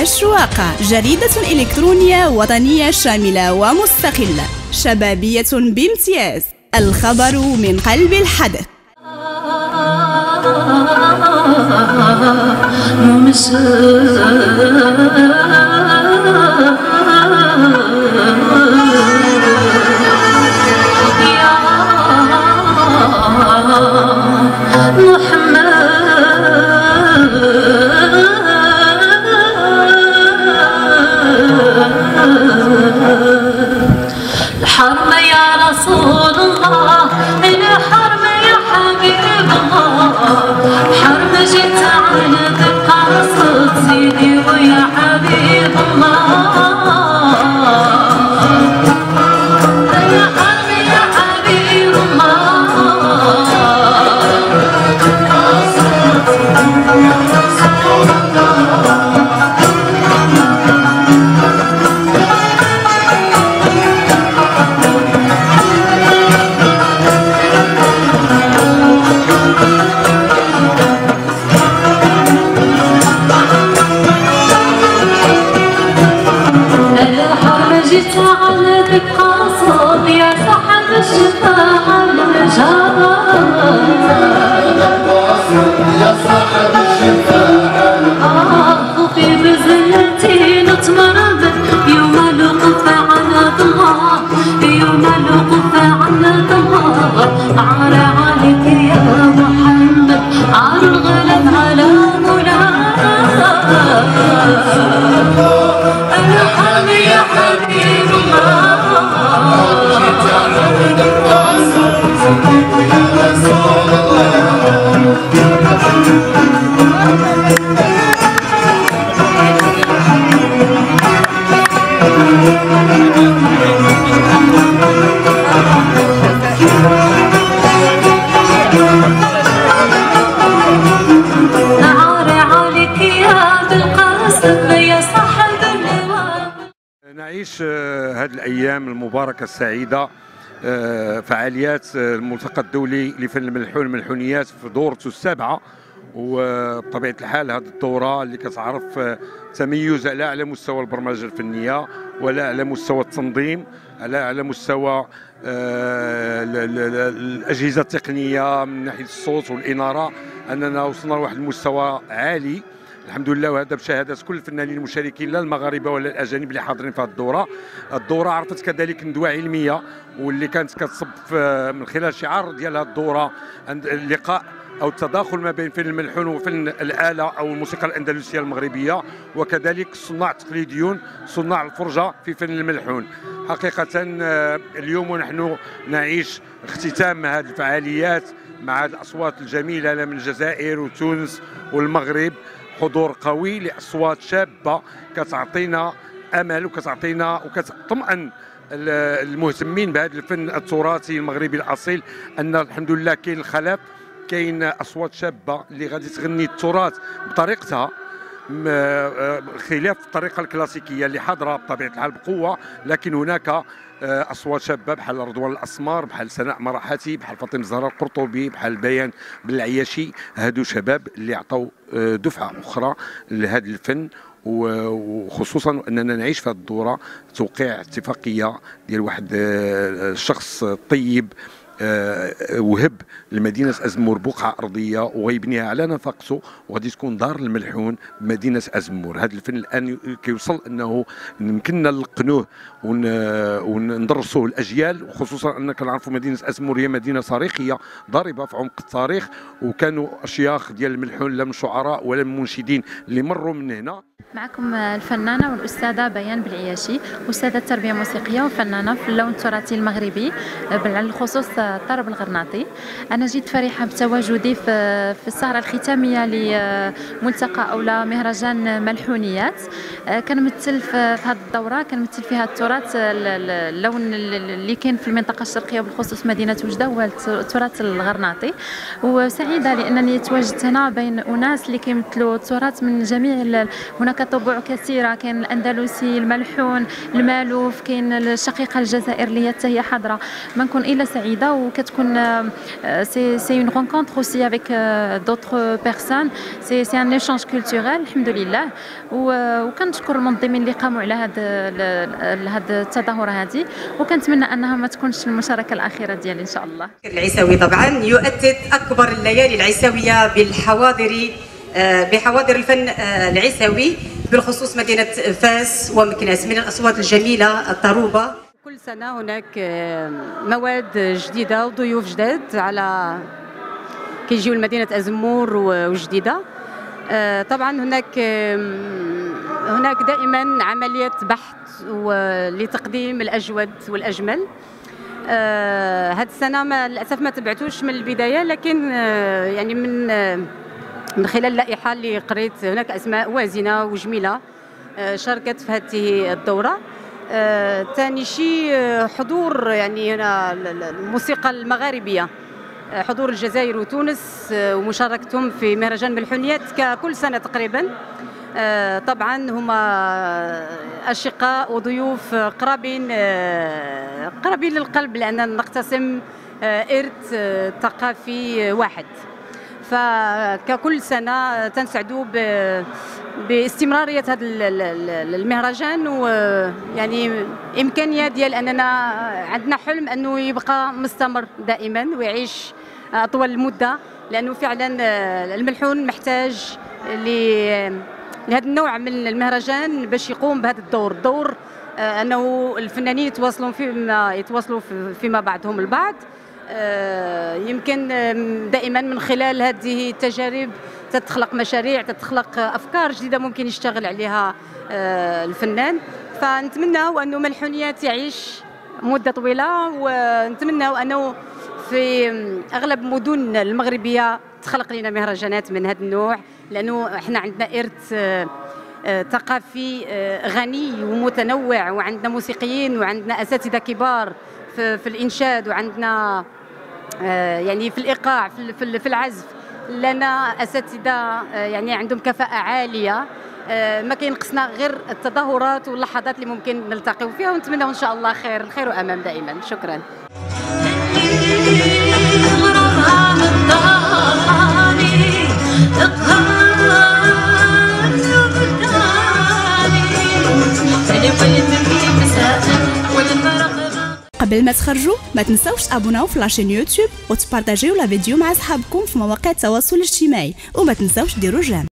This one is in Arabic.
أشواق، جريدة إلكترونية وطنية شاملة ومستقلة، شبابية بامتياز، الخبر من قلب الحدث. الحرم يا رسول الله، الحرم يا حبيب الله، الحرم جيت على القصد سيدي ويا حبيب الله، يا حرم يا حبيب الله، يا رسول الله. جيت على القصد يا صاحب الشفاعة الجارة، يا صاحب الشفاعة خوفي بزلتي نتمرد يوم الوقوف على الله، يوم الوقوف على الله، عار عليك يا محمد، عار الغلب على مولانا، الحرم يا حبيب الله، جيت على القصد يا رسول الله. نعيش هذه الأيام المباركة السعيدة فعاليات الملتقى الدولي لفن الملحون والملحونيات في دورته السابعة، وبطبيعة الحال هذه الدورة اللي كتعرف تميز لا على مستوى البرمجة الفنية ولا على مستوى التنظيم، لا على مستوى الأجهزة التقنية من ناحية الصوت والإنارة، أننا وصلنا لواحد المستوى عالي الحمد لله، وهذا بشهاده كل الفنانين المشاركين لا المغاربه ولا الاجانب اللي حاضرين في هذه الدوره. الدوره عرفت كذلك ندوه علميه واللي كانت كتصب من خلال شعار ديال هذه الدوره اللقاء او التداخل ما بين فن الملحون وفن الاله او الموسيقى الاندلسيه المغربيه، وكذلك الصناع التقليديون صناع الفرجه في فن الملحون. حقيقه اليوم ونحن نعيش اختتام هذه الفعاليات مع الاصوات الجميله من الجزائر وتونس والمغرب، حضور قوي لاصوات شابه كتعطينا امل وكتعطينا وكتطمئن المهتمين بهذا الفن التراثي المغربي الاصيل ان الحمد لله كاين الخلاف، كاين اصوات شابه اللي غادي تغني التراث بطريقتها خلاف الطريقه الكلاسيكيه اللي حاضره بطبيعه الحال بقوه، لكن هناك اصوات شابه بحال رضوان الاسمر، بحال سناء مرحاتي، بحال فاطمه الزهراء القرطبي، بحال بيان بالعياشي. هادو شباب اللي عطاو دفعه اخرى لهذا الفن، وخصوصا اننا نعيش في هذه الدوره توقيع اتفاقيه ديال واحد الشخص طيب وهب لمدينه ازمور بقعه ارضيه وغيبنيها على نفقته، وغادي تكون دار الملحون بمدينه ازمور. هذا الفن الان كيوصل انه يمكننا نلقنوه وندرسوه الاجيال، وخصوصا ان كنعرفوا مدينه ازمور هي مدينه صارخيه ضاربه في عمق التاريخ، وكانوا اشياخ ديال الملحون لا من شعراء ولا من منشدين اللي مروا من هنا. معكم الفنانه والاستاذه بيان بالعياشي، استاذه تربيه موسيقيه وفنانه في اللون التراثي المغربي على الخصوص الطرب الغرناطي. انا جيت فرحه بتواجدي في السهره الختاميه لملتقى اولا مهرجان ملحونيات. كنمثل في هذه الدوره، كنمثل فيها التراث اللون اللي كاين في المنطقه الشرقيه بالخصوص مدينه وجده هو التراث الغرناطي، وسعيده لانني تواجدت هنا بين اناس اللي كيمثلوا التراث من جميع. هناك هناك طبوع كثيره، كاين الاندلسي، الملحون، المالوف، كاين الشقيقه الجزائر اللي حتى هي حاضره. ما نكون الا سعيده، وكتكون سي اون رونكونتر اوسي افيك دوطخ بيرسون، سي ان ايشانج كولتورال الحمد لله. وكنشكر المنظمين اللي قاموا على هذه التظاهره هذه، وكنتمنى انها ما تكونش المشاركه الاخيره ديالي ان شاء الله. العيساوي طبعا يؤدد اكبر الليالي العيساويه بحواضر الفن العيساوي، بالخصوص مدينه فاس ومكناس من الاصوات الجميله الطروبه. كل سنه هناك مواد جديده وضيوف جداد على كيجيو لمدينه ازمور وجديده. طبعا هناك دائما عمليه بحث لتقديم الاجود والاجمل. هذه السنه للاسف ما تبعتوش من البدايه، لكن يعني من خلال اللائحه اللي قريت هناك اسماء وازنه وجميله شاركت في هذه الدوره. ثاني شيء حضور يعني هنا الموسيقى المغاربيه، حضور الجزائر وتونس ومشاركتهم في مهرجان ملحونيات ككل سنه تقريبا. طبعا هما اشقاء وضيوف قرابين للقلب، لاننا نقتسم ارث ثقافي واحد. فككل سنه تنسعدوا باستمراريه هذا المهرجان، ويعني امكانيه ديال اننا عندنا حلم انه يبقى مستمر دائما ويعيش اطول مده، لانه فعلا الملحون محتاج لهذا النوع من المهرجان باش يقوم بهذا الدور انه الفنانين يتواصلوا فيما بعضهم البعض. يمكن دائما من خلال هذه التجارب تتخلق مشاريع، تتخلق افكار جديده ممكن يشتغل عليها الفنان. فنتمنى انه ملحونيات يعيش مده طويله، ونتمنى انه في اغلب مدن المغربيه تخلق لنا مهرجانات من هذا النوع، لانه احنا عندنا ارث ثقافي غني ومتنوع، وعندنا موسيقيين وعندنا اساتذه كبار في الانشاد، وعندنا يعني في الايقاع في العزف لنا اساتذه يعني عندهم كفاءه عاليه. ما كينقصنا غير التظاهرات واللحظات اللي ممكن نلتقيو فيها، ونتمنى ان شاء الله الخير وامام دائما. شكرا. قبل ما تخرجوا ما تنسوش تابوناو في لاشين يوتيوب وتبارطاجيو لا فيديو مع اصحابكم في مواقع التواصل الاجتماعي، وما تنسوش ديروا جيم.